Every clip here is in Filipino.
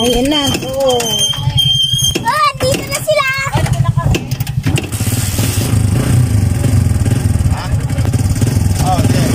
Ayan na. Oh. Ah, dito na sila. Oh, okay.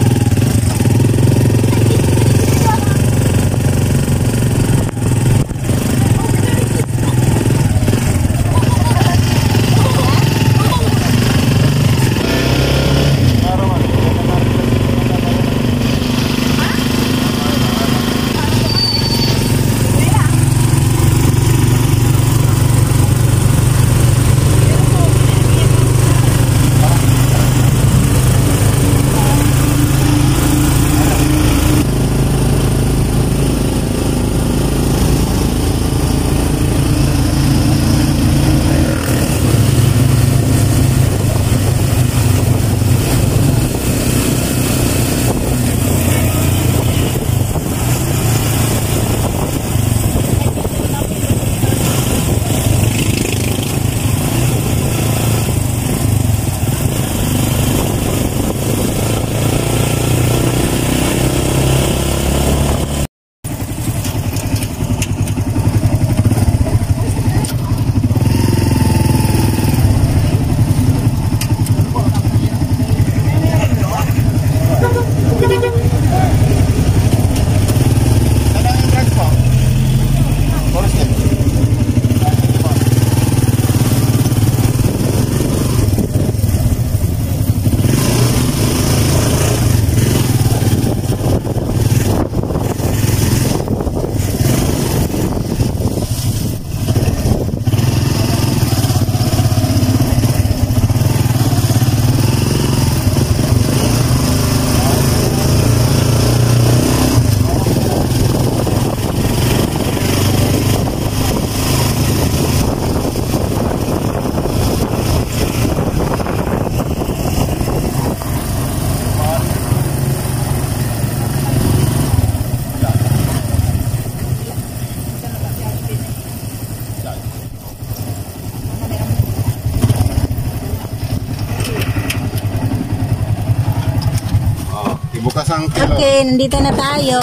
Bukas ang kilo. Okay, nandito na tayo.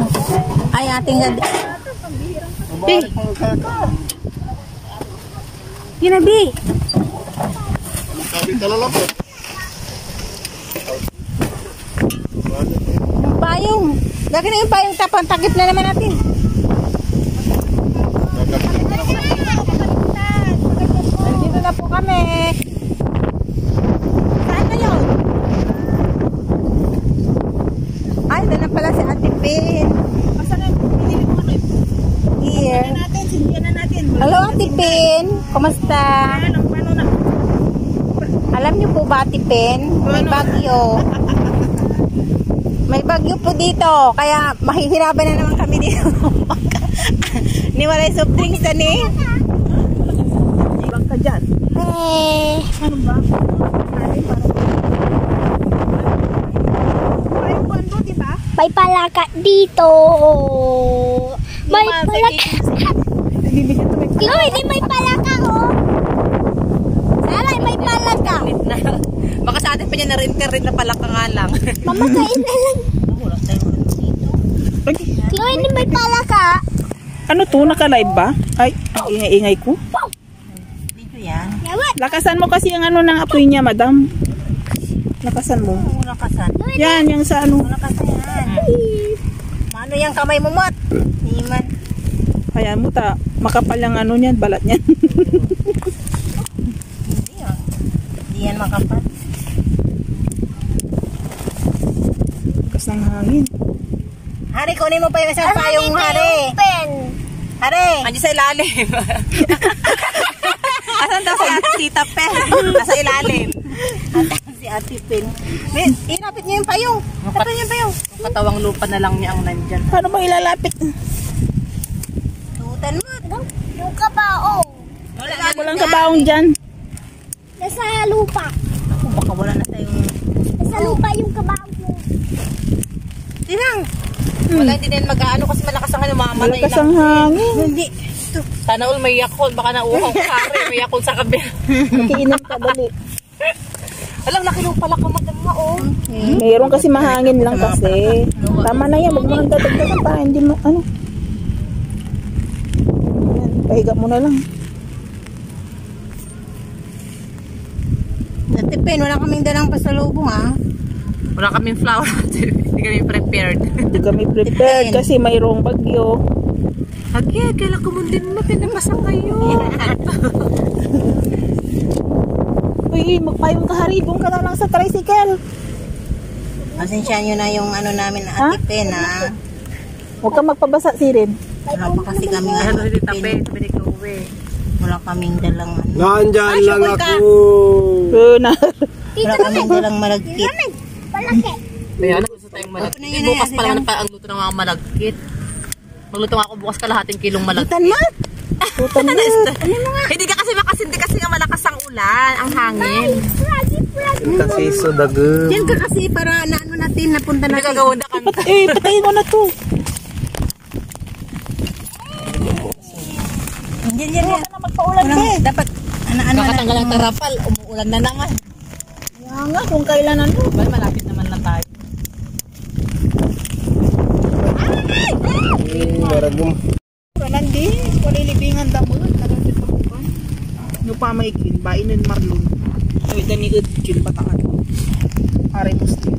Ay, ating gabi. Ginabi. Sabi talalapot. Yung payong. Lagi na yung payong tapang takip na naman natin. Nandito na po kami. Saan na yun? Ay, doon na pala si Ate Pin. Here. Hello, Ate Pin. Kumusta? Alam niyo po ba, Ate Pin? May bagyo. May bagyo po dito. Kaya mahihirapan na naman kami dito. Niwala yung soft drinks na ni. Ibang ka dyan. Ano ba? May palaka dito. May palaka. Chloe, di may palaka, oh. Saray, may palaka. Baka sa atin pa niya na-renter rin na palaka nga lang. Mamakain na lang. Chloe, di may palaka. Ano to? Naka-live ba? Ay, ingay-ingay ko. Dito yan. Lakasan mo kasi yung ano ng apoy niya, madam. Lakasan mo. Lakasan. Yan, yung sa ano. Lakasan yan. Mano yung kamay mo, Mat? Iman. Kaya mo ta, makapal yung ano niyan, balat niyan. Hindi yan. Hindi yan makapal. Lakas ng hangin. Hari, kunin mo pa yung isang payong, Hari. Pen. Hari. Andiyan sa ilalim. Asan daw si Ate Tita Pen? Nasa ilalim. Si Ate Pen. Inapit niyo yung payong. Tapos yung payong. Katawang lupa na lang niya ang nandyan. Paano mo ilalapit? Tutan mo. Yung kabaong. Walang kabaong dyan. Nasa lupa. Ako, baka wala na tayong... Nasa lupa yung kabaong mo. Tinang. Wala, hindi na yan mag-ano kasi malakas ang mamatay lang. Malakas ang hangin. Hindi. Sana all may yakol. Baka nauhaw ka rin. May yakol sa kabila. Makiinam ka dali. Alam, nakilaw pala ka madama, oh. Mayroon kasi mahangin lang kasi. Tama na yan. Huwag mo nang dadagdagan para hindi mo, ano. Pahiga mo na lang. Natipin, wala kaming dalang pasalubong ha. Wala kaming flower. Hindi kami prepared. Hindi kami prepared kasi mayroong bagyo. Agya, kailan kumundin mo, pinapasang kayo. Uy, magpayong kaharibong ka na lang sa tricycle. Pasensya nyo na yung ano namin na atipin ha. Huwag kang magpabasa, Sirin. Wala pa kasi kami Ano ano, si Tape, sabi ni Chloe. wala kaming dalang ano. Nandyan lang ako. Na. Wala kaming dalang malagkit. Palaki. Kaya ano, gusto tayong malagkit. Yun na Bukas yan, pa lang ang luto ng mga malagkit. Magluto nga ako bukas kalahating kilong malagkit. Butan ma! Tutan mo. Hindi ka kasi makasindi kasi nga malakas ang ulan, ang hangin. Kasi so dagem. Yan ka kasi para na ano natin, napunta Hindi natin. ka gawin na kami. Patayin mo na to. Yan, yan, yan. Na magpaulan Walang, ka dapat, ano Kakatanggal ang tarapal, umuulan na naman. Kaya nga, kung kailan ano. Well, malapit naman na tayo. Maragum. Nandi, walilibingan damo. Nagandit pa bukan. No pa may kin, bainin marlon. Ay, dani kin patakan. Aray mo still.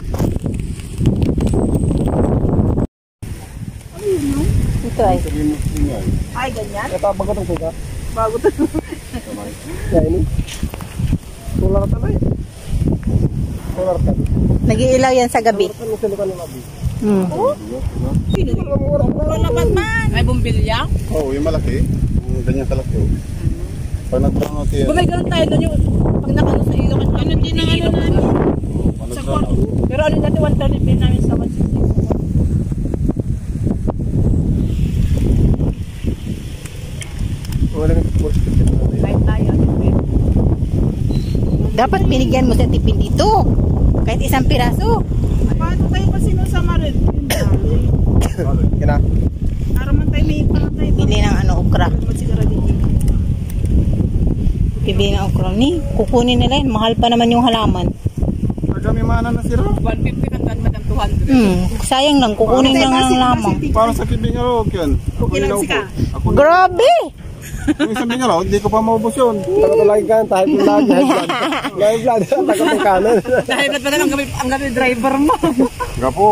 Ito ay. Ay, ganyan. Ito bago itong suka. Bago to. Yan ini. Tular ka na eh. Tular ka. Nag-iilaw yan sa gabi. Ano sila ka nila? Hmm. Labat man. May bumbilya? Oo, yung malaki. Yung ganyan kalaki. Pag nag-brown out yan. Bumay ganun tayo doon yung pag nakano sa ilok. Ano din ang ano namin? Sa kwarto. Pero ano dati 130 pin namin sa 160. Wala nang course kasi natin. Kahit tayo. Dapat binigyan mo sa tipin dito. Kahit isang piraso. Paano tayo kasi nung sa Marid? Yun dali. Kina. Araman tayo may pangatay. Bili ng ano, okra. Sigara dito. Bibili ng okra ni. Kukunin nila yun. Mahal pa naman yung halaman. Kami mana na sila. 150 ng ganda ng 200. Sayang lang. Kukunin lang ng lamang. Para sa kibingaro, yan. Okay lang sika. Ako Grabe! yung isang bingaro, hindi ko pa maubos yun. Tagatulagi ka, tayo po lang. Live vlog, tagatulagi kanan. Dahil ba't ba na ang gabi driver mo? Gapo,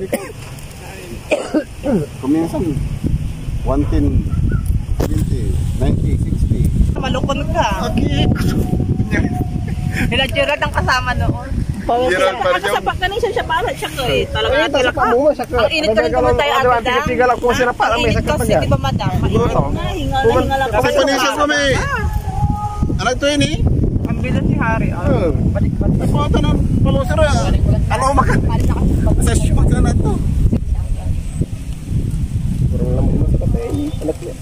kuminsan 110, 20, 90, 60. Malukon ka. Nila-Gerard ang kasama noon. Gerard para Sa pagkanin siya para siya ko eh. Talaga Tayo pa mo, Ang init ka rin naman tayo ate dam. Tigal ako sila para may Ang init sakit pa kasi niya. di ba madam? Mainit na. Hinga lang. Kasi panisyan kami. Anak to yun eh. Ang bilis si Harry. Napakata ng palusir ah. Ano makan? Sa siya na to. Kurang lamang mo sa kape. Anak niya.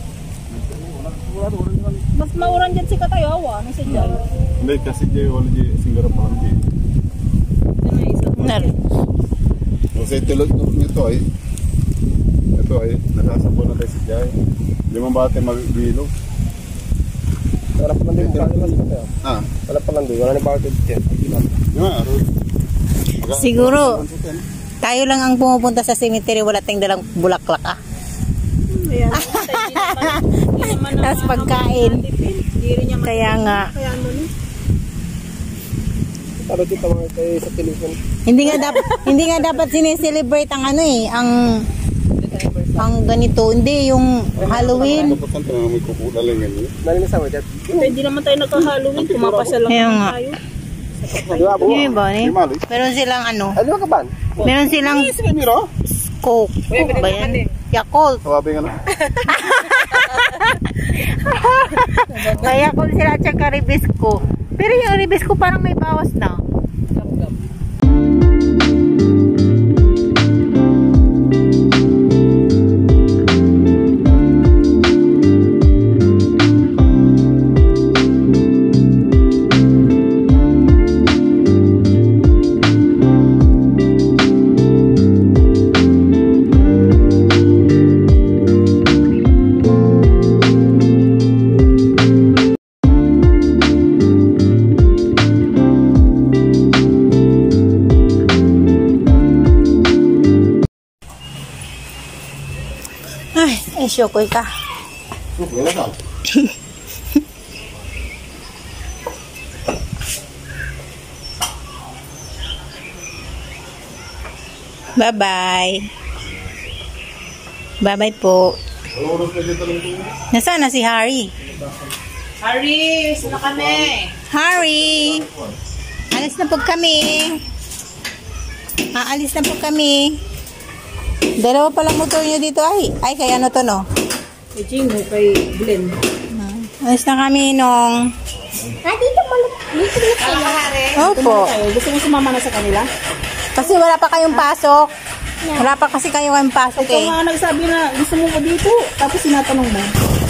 Mas mauran dyan si Katayawa. Ano si Jai? Hindi kasi Jay wala Jay singgara pa lang Jay. Kasi tulad nito ay ito ay nakasapo na tayo si Jay. Limang bate magbilo. Wala pa lang din Ah, wala pa lang din. Wala ni bakit dyan. Siguro, tayo lang ang pumupunta sa cemetery. Wala tayong dalang bulaklak ah. Ayan. Tapos pagkain. Kaya nga. Kaya ano ni? Pero dito mga tayo sa telephone. Hindi nga dapat sineselebrate ang ano eh, ang ganito. Hindi, yung Halloween. May kukula lang yan. Nalinis ako dyan. Hindi naman tayo nagka-Halloween. Pumapasya lang Kaya naman nga. tayo. Yung iba eh. Meron silang ano, Ano ka ba? meron silang Miro? Coke. Coke ba yan? Yakult. Sawabi nga lang. Kaya kung sila at saka ribisco. Pero yung ribisco parang may bawas na. Ay, syokoy ka. Bye-bye. Bye-bye po. Nasaan na si Harry? Harry, sila kami. Harry! Alis na po kami. Aalis na po kami. Dalawa palang motor nyo dito ay. Ay, kay ano to no? Kay Jingo, kay Glenn. Alis na kami nung... Dito sila. Opo. Gusto mo sumama na sa kanila? Kasi wala pa kayong pasok. Wala pa kasi kayong pasok Ikaw eh. nga nagsabi na gusto mo ko dito. Tapos sinatanong mo.